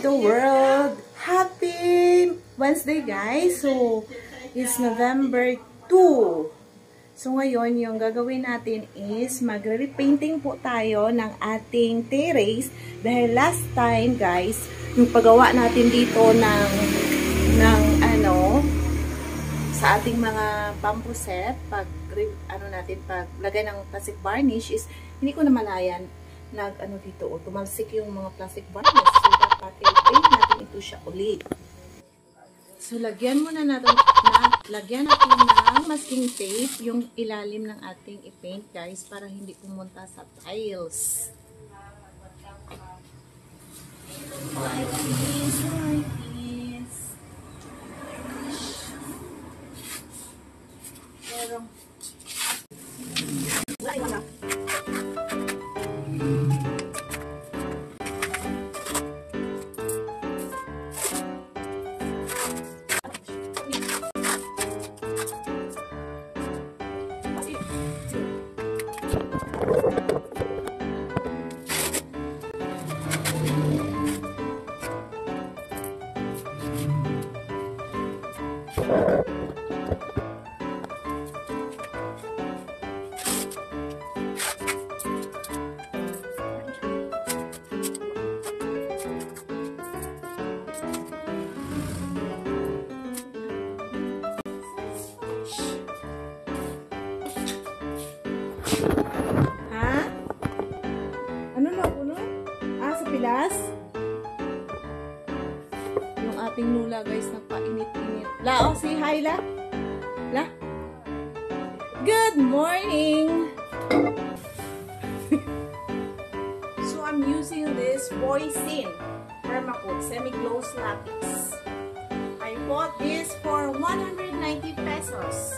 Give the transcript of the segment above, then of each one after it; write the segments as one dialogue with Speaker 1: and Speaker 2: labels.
Speaker 1: the world! Happy Wednesday, guys! So, it's November 2. So, ngayon, yung gagawin natin is magre-repainting po tayo ng ating terrace. Dahil last time, guys, yung paggawa natin dito ng sa ating mga bamboo set, paglagay ng plastic varnish is, hindi ko na malayan, dito, tumalsik yung mga plastic varnish. So, dapat i-paint natin ito siya ulit. So, lagyan natin ng masking tape yung ilalim ng ating i-paint, guys, para hindi pumunta sa tiles. Like this. Pero, wala. Ha? Ano na puno? Sa pilas? Yung ating nula, guys, nagpainit-init. La, say hi, La. La. Good morning! So, I'm using this Poison Permacoat Semi-Gloss Lapis. I bought this for 190 pesos.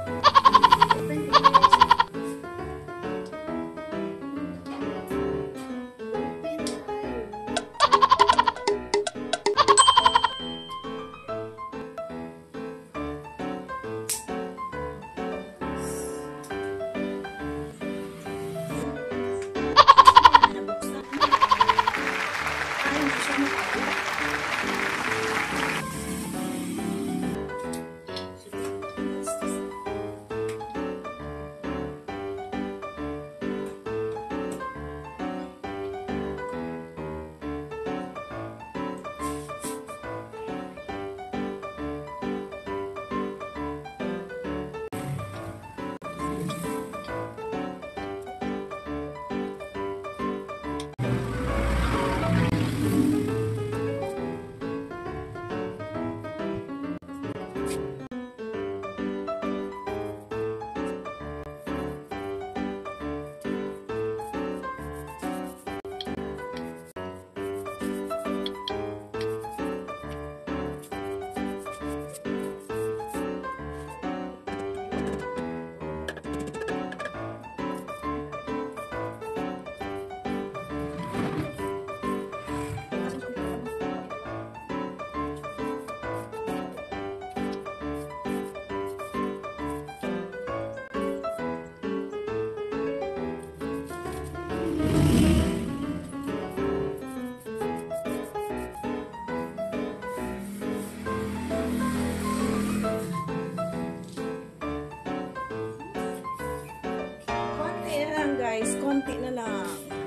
Speaker 1: Guys, konti na lang.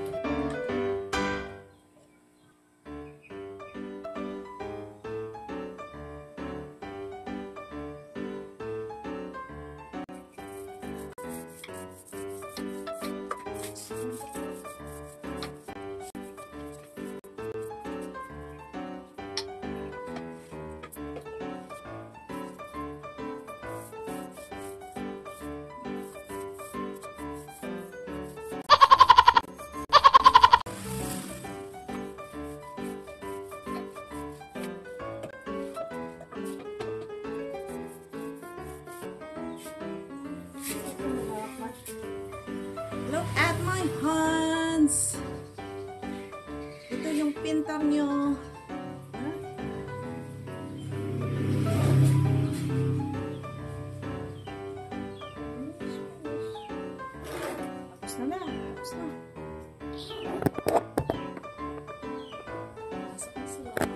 Speaker 1: Look at my hands! Ito yung pintar nyo. Huh? Tapos na. Tapos na.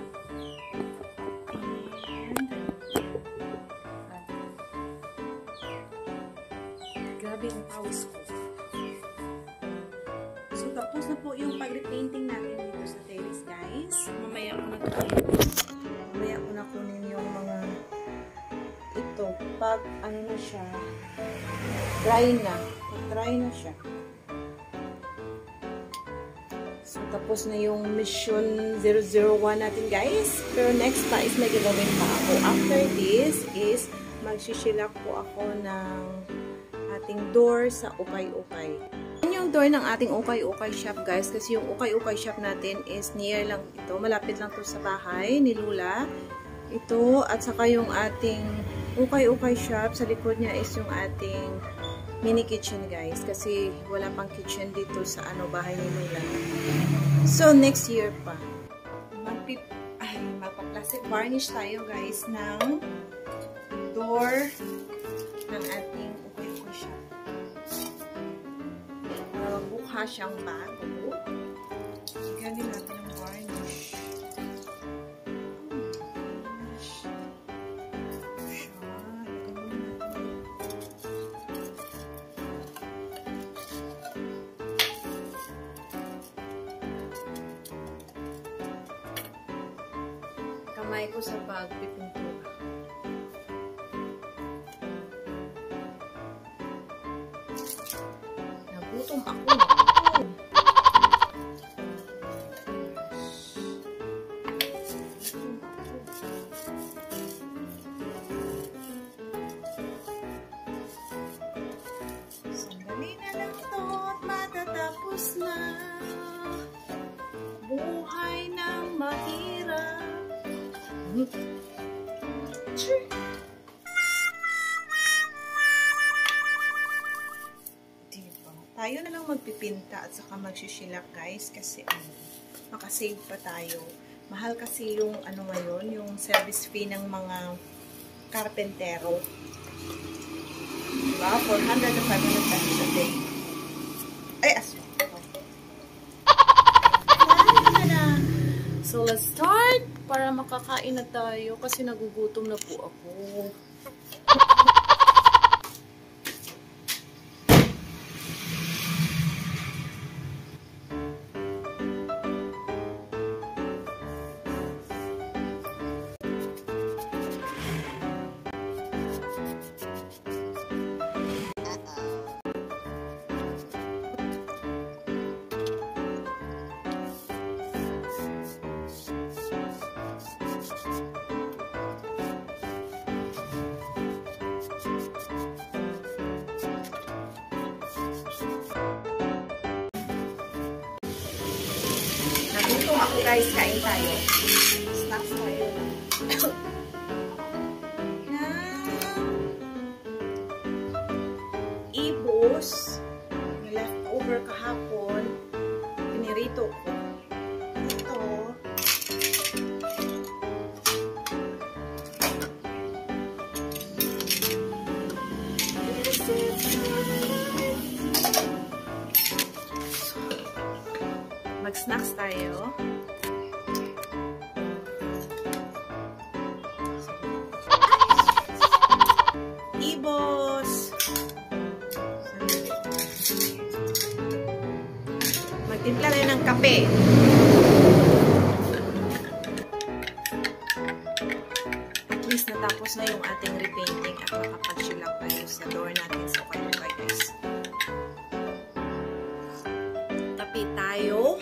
Speaker 1: Grabe ang pawis ko. So, tapos na po yung pag-repainting natin dito sa terrace, guys. Mamaya ko na kunin yung mga ito. Pag ano na siya, dry na. Pag dry na siya. So, tapos na yung mission 001 natin, guys. Pero next pa is may gagawin pa ako. After this is magsishilak po ako ng ating door sa ukay-ukay. Yan yung door ng ating ukay-ukay shop, guys. Kasi yung ukay-ukay shop natin is near lang ito. Malapit lang to sa bahay ni Lula. Ito, at saka yung ating ukay-ukay shop, sa likod niya is yung ating mini kitchen, guys. Kasi wala pang kitchen dito sa bahay ni Lula. So, next year pa. Magpa-plastic varnish tayo, guys, ng door ng ating ukay-ukay shop. Para magbuka siyang bago. Ganin natin ang varnish. Kamay ko sa pagpipintura. Nagutom ako. Sandali na lang ito at matatapos na. Buhay ng mahirap. Sure. Diba? Tayo na lang magpipinta at saka magsishilak, guys, kasi makasave pa tayo. Mahal kasi yung ngayon, yung service fee ng mga karpentero. Diba? 400 to 500 pesos a day. Ay, aso. So, let's start para makakain na tayo kasi nagugutom na po ako. Nagutom ako, guys. Kain tayo. Snacks tayo. Ibos. May leftover kahapon. Pinirito ko. Ito. Mag-snacks tayo. Ibos! Magtimpla rin ng kape. At least natapos na yung ating repainting at makapag-shilak tayo sa door natin sa ukay-ukay, guys. Tapi tayo.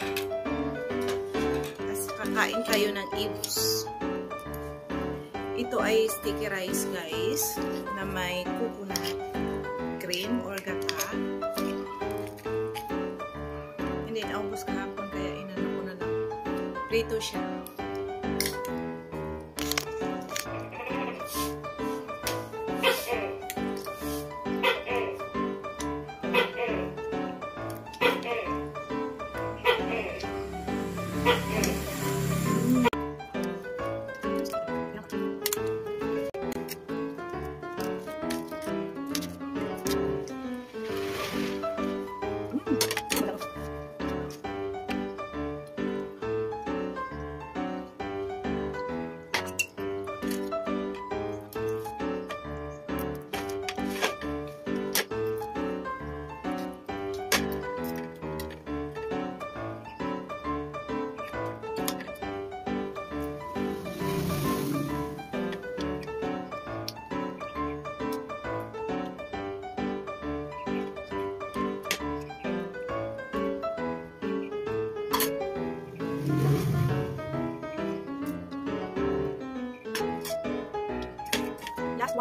Speaker 1: Kakain tayo ng ibos. Ito ay sticky rice, guys, na may coconut cream or gata. Hindi, naubos kahapon kaya inano ko na lang. Prito siya.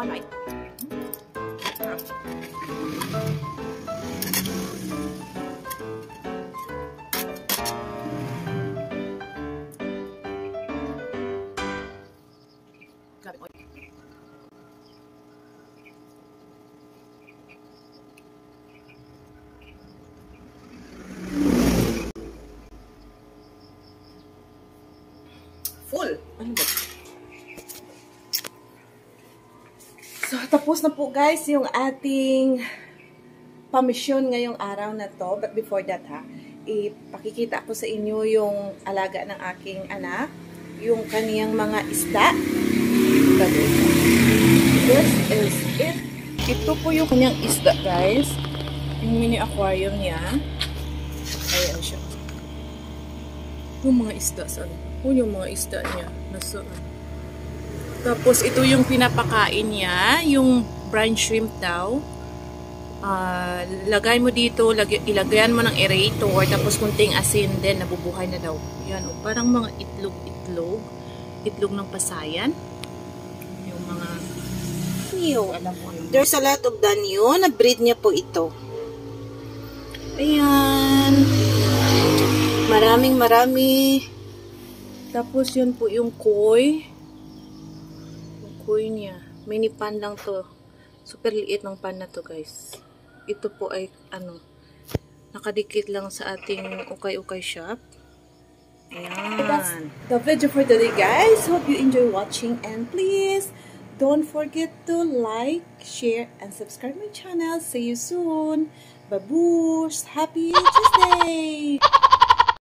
Speaker 1: one night. Full. Ano ba? So, tapos na po guys yung ating pamisyon ngayong araw na to. But before that ha, ipakikita ko sa inyo yung alaga ng aking anak. Yung kaniyang mga isda. This is it. Ito po yung kanyang isda guys. Yung mini aquarium niya. Ayan siya. Yung mga isda saan? Yung mga isda niya. Nasaan? Tapos, ito yung pinapakain niya. Yung brine shrimp daw. Lagay mo dito. Ilagayan mo ng aerator. Tapos, kunting asin din. Nabubuhay na daw. Yan. Parang mga itlog. Itlog ng pasayan. Yung mga... Alam mo, there's a lot of danyo. Na-breed niya po ito. Ayan. Marami. Tapos yun po yung koi. Yung koi niya. Mini pan lang to. Super liit ng pan na to guys. Ito po ay nakadikit lang sa ating ukay-ukay shop. Ayan. That's the video for today guys. Hope you enjoy watching and please don't forget to like, share, and subscribe my channel. See you soon. Babush! Happy Tuesday!